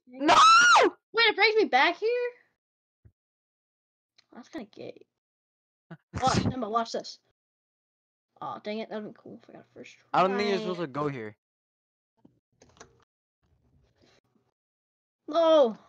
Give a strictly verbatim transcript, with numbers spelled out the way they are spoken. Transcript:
No! Wait, it brings me back here? That's kinda gay. Watch, Emma, watch this. Aw, dang it, that would've been cool if I got first I don't think you're try. supposed to go here. No!